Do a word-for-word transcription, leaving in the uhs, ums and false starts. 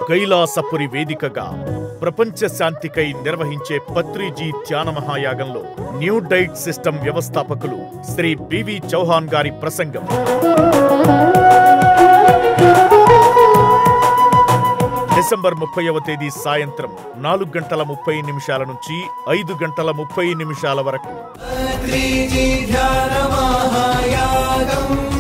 కైలాసపురి వేదికగా ప్రపంచ శాంతికై నిర్వహించే పత్రిజీ ధ్యాన మహాయాగంలో న్యూ డైట్ సిస్టమ్ వ్యవస్థాపకులు శ్రీ బివి చౌహాన్ గారి ప్రసంగం. డిసెంబర్ ముప్పైవ తేదీ సాయంత్రం నాలుగు గంటల ముప్పై నిమిషాల నుంచి ఐదు గంటల ముప్పై నిమిషాల వరకు.